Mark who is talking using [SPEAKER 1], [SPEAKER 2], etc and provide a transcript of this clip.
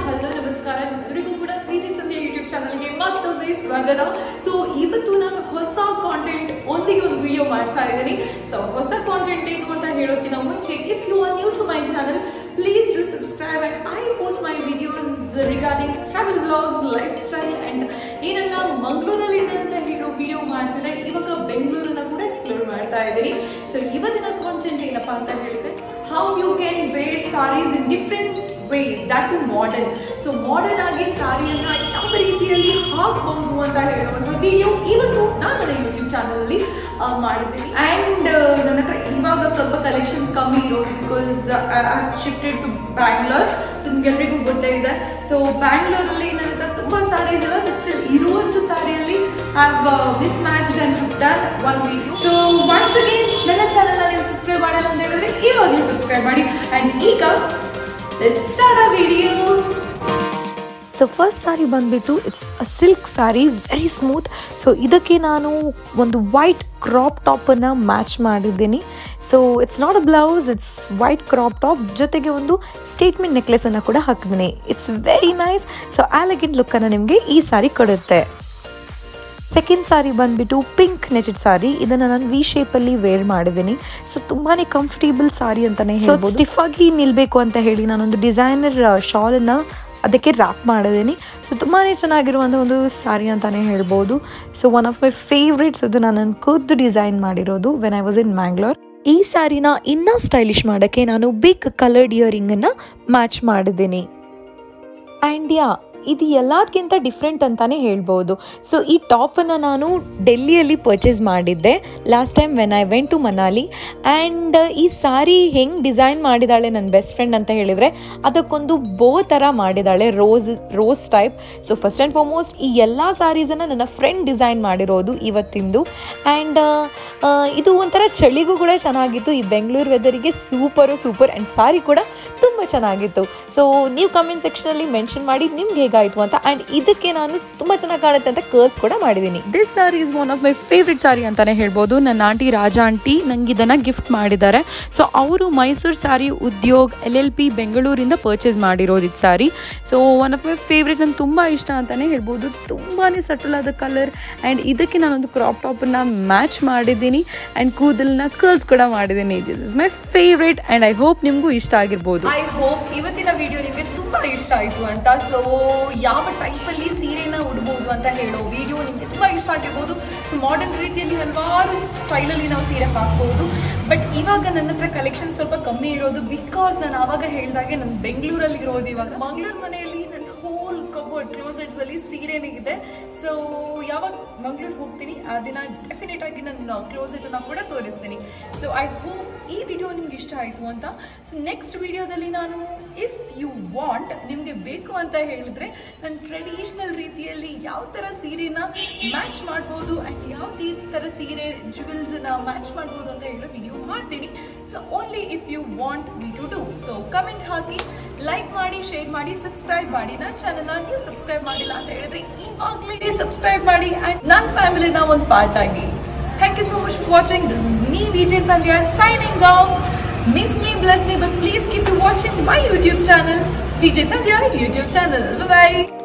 [SPEAKER 1] Hello ನಮಸ್ಕಾರ ಎಲ್ಲರಿಗೂ ಕೂಡ ವಿಜಿ ಸಂಧ್ಯಾ ಯೂಟ್ಯೂಬ್ ಚಾನಲ್ಗೆ ಮತ್ತೊಮ್ಮೆ ಸ್ವಾಗತ. ಸೊ ಇವತ್ತು ನಾನು ಹೊಸ ಕಾಂಟೆಂಟ್ ಒಂದಿಗೆ ಒಂದು ವಿಡಿಯೋ ಮಾಡ್ತಾ ಇದ್ದೀನಿ. ಸೊ ಹೊಸ ಕಾಂಟೆಂಟ್ ಏನು ಅಂತ ಹೇಳೋಕ್ಕಿಂತ ಮುಂಚೆ if you are new to my channel please do subscribe and I post my videos regarding travel vlogs, lifestyle and ಏನೆಲ್ಲ ಮಂಗಳೂರಲ್ಲಿ ಅಂತ ಹೇಳೋ ವಿಡಿಯೋ ಮಾಡ್ತಿದ್ರೆ ಇವಾಗ ಬೆಂಗಳೂರನ್ನ ಕೂಡ ಎಕ್ಸ್ಪ್ಲೋರ್ ಮಾಡ್ತಾ ಇದ್ದೀನಿ. ಸೊ ಇವತ್ತಿನ ಕಾಂಟೆಂಟ್ ಏನಪ್ಪಾ ಅಂತ ಹೇಳಿದ್ರೆ how you can wear sarees in different ways, that to modern. So modern ಆಗಿ ಸಾರಿಯನ್ನ ಯಾವ ರೀತಿಯಲ್ಲಿ ಹಾಕಬಹುದು ಅಂತ ಹೇಳುವಂತ ವಿಡಿಯೋ ಇವತ್ತು ನಾನು ನನ್ನ ಯೂಟ್ಯೂಬ್ ಚಾನಲ್ ಅಲ್ಲಿ ಮಾಡಿದ್ದೀನಿ. ಅಂಡ್ ನನ್ನ ಹತ್ರ ಇವಾಗ ಸ್ವಲ್ಪ ಕಲೆಕ್ಷನ್ಸ್ ಕಮ್ಮಿ ಇರೋದು because I have shifted to Bangalore. So ನಿಮ್ಗೆಲ್ರಿಗೂ ಗೊತ್ತೇ ಇದೆ. ಸೊ ಬ್ಯಾಂಗ್ಳೂರಲ್ಲಿ ನನ್ನ ಹತ್ರ ತುಂಬಾ ಸಾರೀಸ್ ಎಲ್ಲ ಸ್ಟಿಲ್ ಇರುವಷ್ಟು ಸಾರಿಯಲ್ಲಿ I have mismatched and have done one video. So once again ನನ್ನ ಚಾನಲ್ ನೀವು ಸಬ್ಸ್ಕ್ರೈಬ್ ಮಾಡಲ್ಲ ಅಂತ ಹೇಳಿದ್ರೆ ಇವಾಗಲೂ ಸಬ್ಸ್ಕ್ರೈಬ್ ಮಾಡಿ. ಅಂಡ್ ಈಗ let's start our video.
[SPEAKER 2] So first sari ಬಂದುಬಿಟ್ಟು it's a silk sari, very smooth. So ಇದಕ್ಕೆ ನಾನು ಒಂದು ವೈಟ್ ಕ್ರಾಪ್ ಟಾಪನ್ನು ಮ್ಯಾಚ್ ಮಾಡಿದ್ದೀನಿ. So it's not a blouse, it's white crop top ಜೊತೆಗೆ ಒಂದು ಸ್ಟೇಟ್ಮೆಂಟ್ ನೆಕ್ಲೆಸನ್ನು ಕೂಡ ಹಾಕಿದ್ದೀನಿ. It's very nice. So elegant ಲುಕ್ಕನ್ನು ನಿಮಗೆ ಈ ಸಾರಿ ಕೊಡುತ್ತೆ. ಸೆಕೆಂಡ್ ಸಾರಿ ಬಂದುಬಿಟ್ಟು ಪಿಂಕ್ ನೆಟೆಡ್ ಸಾರಿ. ಇದನ್ನು ನಾನು ವಿ ಶೇಪಲ್ಲಿ ವೇರ್ ಮಾಡಿದ್ದೀನಿ. ಸೊ ತುಂಬಾ ಕಂಫರ್ಟೇಬಲ್ ಸಾರಿ ಅಂತಲೇ ಹೇಳ್ಬೋದು. ಸ್ಟಿಫ್ ಆಗಿ ನಿಲ್ಲಬೇಕು ಅಂತ ಹೇಳಿ ನಾನೊಂದು ಡಿಸೈನರ್ ಶಾಲನ್ನು ಅದಕ್ಕೆ ರ್ಯಾಪ್ ಮಾಡಿದ್ದೀನಿ. ಸೊ ತುಂಬಾ ಚೆನ್ನಾಗಿರುವಂಥ ಒಂದು ಸಾರಿ ಅಂತಲೇ ಹೇಳ್ಬೋದು. So one of my favourites. ಇದು ನಾನು ಖುದ್ದು ಡಿಸೈನ್ ಮಾಡಿರೋದು when I was in Mangalore. ಈ ಸಾರಿನ ಇನ್ನೂ ಸ್ಟೈಲಿಶ್ ಮಾಡೋಕ್ಕೆ ನಾನು ಬಿಗ್ ಕಲರ್ಡ್ ಇಯರಿಂಗನ್ನು ಮ್ಯಾಚ್ ಮಾಡಿದ್ದೀನಿ. ಆ್ಯಂಡ್ ಇದು ಎಲ್ಲದಕ್ಕಿಂತ ಡಿಫ್ರೆಂಟ್ ಅಂತಲೇ ಹೇಳ್ಬೋದು. ಸೊ ಈ ಟಾಪನ್ನು ನಾನು ಡೆಲ್ಲಿಯಲ್ಲಿ ಪರ್ಚೇಸ್ ಮಾಡಿದ್ದೆ last time when I went to Manali. And ಈ ಸಾರಿ ಹೆಂಗೆ ಡಿಸೈನ್ ಮಾಡಿದ್ದಾಳೆ ನನ್ನ ಬೆಸ್ಟ್ ಫ್ರೆಂಡ್ ಅಂತ ಹೇಳಿದರೆ ಅದಕ್ಕೊಂದು ಬೋ ಥರ ಮಾಡಿದ್ದಾಳೆ, rose type. So first and foremost ಈ ಎಲ್ಲ ಸಾರೀಸನ್ನು ನನ್ನ ಫ್ರೆಂಡ್ ಡಿಸೈನ್ ಮಾಡಿರೋದು ಇವತ್ತಿಂದು. ಆ್ಯಂಡ್ ಇದು ಒಂಥರ ಚಳಿಗೂ ಕೂಡ ಚೆನ್ನಾಗಿತ್ತು. ಈ ಬೆಂಗಳೂರು ವೆದರಿಗೆ ಸೂಪರ್ ಆ್ಯಂಡ್ ಸಾರಿ ಕೂಡ ತುಂಬ ಚೆನ್ನಾಗಿತ್ತು. ಸೊ ನೀವು ಕಮೆಂಟ್ ಸೆಕ್ಷನಲ್ಲಿ ಮೆನ್ಷನ್ ಮಾಡಿ ನಿಮ್ಗೆ ಹೇಗಾಯಿತು ಅಂತ. ಆ್ಯಂಡ್ ಇದಕ್ಕೆ ನಾನು ತುಂಬ ಚೆನ್ನಾಗಿ ಕಾಣುತ್ತೆ ಅಂತ ಕರ್ಸ್ ಕೂಡ ಮಾಡಿದ್ದೀನಿ. This sari is one of my favourite sari ಅಂತಲೇ ಹೇಳ್ಬೋದು. ನನ್ನ ಆಂಟಿ ರಾಜಾ ಆಂಟಿ ನಂಗೆ ಇದನ್ನು ಗಿಫ್ಟ್ ಮಾಡಿದ್ದಾರೆ. ಸೊ ಅವರು ಮೈಸೂರು ಸಾರಿ ಉದ್ಯೋಗ್ LLP ಬೆಂಗಳೂರಿಂದ ಪರ್ಚೇಸ್ ಮಾಡಿರೋದು ಇದು sari. So one of my favourite, ನಂಗೆ ತುಂಬ ಇಷ್ಟ ಅಂತಲೇ ಹೇಳ್ಬೋದು. ತುಂಬಾ ಸಟಲ್ ಆದ ಕಲರ್. ಆ್ಯಂಡ್ ಇದಕ್ಕೆ ನಾನೊಂದು ಕ್ರಾಪ್ ಟಾಪನ್ನು ಮ್ಯಾಚ್ ಮಾಡಿದ್ದೀನಿ ಆ್ಯಂಡ್ ಕೂದಲನ್ನ ಕರ್ಲ್ಸ್ ಕೂಡ ಮಾಡಿದ್ದೀನಿ. This is my favourite and I hope ನಿಮಗೂ ಇಷ್ಟ ಆಗಿರ್ಬೋದು.
[SPEAKER 1] ಐ ಹೋಪ್ ಇವತ್ತಿನ ವಿಡಿಯೋ ನಿಮಗೆ ತುಂಬಾ ಇಷ್ಟ ಆಯಿತು ಅಂತ. ಸೊ ಯಾವ ಟೈಪಲ್ಲಿ ಸೀರೆನ ಉಡ್ಬೋದು ಅಂತ ಹೇಳೋ ವಿಡಿಯೋ ನಿಮಗೆ ತುಂಬ ಇಷ್ಟ ಆಗಿರ್ಬೋದು. ಸೊ ಮಾಡರ್ನ್ ರೀತಿಯಲ್ಲಿ ಹಲವಾರು ಸ್ಟೈಲಲ್ಲಿ ನಾವು ಸೀರೆ ಹಾಕ್ಬೋದು. ಬಟ್ ಇವಾಗ ನನ್ನ ಹತ್ರ ಕಲೆಕ್ಷನ್ ಸ್ವಲ್ಪ ಕಮ್ಮಿ ಇರೋದು ಬಿಕಾಸ್ ನಾನು ಆವಾಗ ಹೇಳಿದಾಗೆ ನಾನು ಬೆಂಗಳೂರಲ್ಲಿ ಇರೋದು. ಇವಾಗ ಮಂಗಳೂರು ಮನೆಯಲ್ಲಿ ನನ್ನ ಹೋಲ್ ಕಬೋರ್ಡ್ ಕ್ಲೋಸೆಟ್ಸ್ ಅಲ್ಲಿ ಸೀರೆನೇ ಇದೆ. ಸೊ ಯಾವಾಗ ಮಂಗಳೂರು ಹೋಗ್ತೀನಿ ಆ ದಿನ ಡೆಫಿನೆಟ್ ಆಗಿ ನನ್ನ ಕ್ಲೋಸೆಟ್ ಅನ್ನ ಕೂಡ ತೋರಿಸ್ತೀನಿ. ಸೊ ಐ ಹೋಪ್ ಈ ವಿಡಿಯೋ ನಿಮ್ಗೆ ಇಷ್ಟ ಆಯಿತು ಅಂತ. ಸೊ ನೆಕ್ಸ್ಟ್ ವಿಡಿಯೋದಲ್ಲಿ ನಾನು ಇಫ್ ಯು ವಾಂಟ್ ನಿಮಗೆ ಬೇಕು ಅಂತ ಹೇಳಿದ್ರೆ ನಾನು ಟ್ರೆಡಿಷನಲ್ ರೀತಿಯಲ್ಲಿ ಯಾವ ಥರ ಸೀರೆನ ಮ್ಯಾಚ್ ಮಾಡ್ಬೋದು ಆ್ಯಂಡ್ ಯಾವ ಥರ ಸೀರೆ ಜುವೆಲ್ಸನ್ನ ಮ್ಯಾಚ್ ಮಾಡ್ಬೋದು ಅಂತ ಹೇಳೋ ವಿಡಿಯೋ ಮಾಡ್ತೀನಿ. So only if you want me to do. So comment ಹಾಕಿ, ಲೈಕ್ ಮಾಡಿ, ಶೇರ್ ಮಾಡಿ, ಸಬ್ಸ್ಕ್ರೈಬ್ ಮಾಡಿ. ನನ್ನ ಚಾನಲ್ನ ನೀವು ಸಬ್ಸ್ಕ್ರೈಬ್ ಮಾಡಿಲ್ಲ ಅಂತ ಹೇಳಿದ್ರೆ ಇವಾಗಲೇ ಸಬ್ಸ್ಕ್ರೈಬ್ ಮಾಡಿ ಆ್ಯಂಡ್ ನನ್ನ ಫ್ಯಾಮಿಲಿನ ಒಂದು ಪಾರ್ಟ್ ಆಗಿ. Thank you so much for watching. This is me, Vijay Sandhya, signing off. Miss me, bless me, but please keep watching my YouTube channel, Vijay Sandhya YouTube channel. Bye bye.